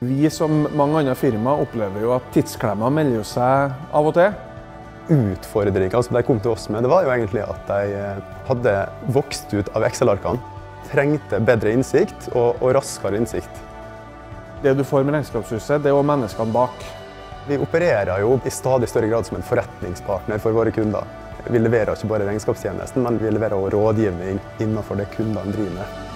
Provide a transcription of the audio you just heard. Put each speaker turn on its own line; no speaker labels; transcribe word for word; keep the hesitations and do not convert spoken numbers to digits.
Vi som mange andre firmaer opplever jo at tidsklemmer melder seg av og til.
Utfordringen som de kom til oss med, det var jo egentlig at de hadde vokst ut av Excel-arkene. Trengte bedre innsikt og, og raskere innsikt.
Det du får med Regnskapshuset, det er jo menneskene bak.
Vi opererer jo i stadig større grad som en forretningspartner for våre kunder. Vi leverer ikke bare regnskapstjenesten, men vi leverer også rådgivning innenfor det kundene driver med.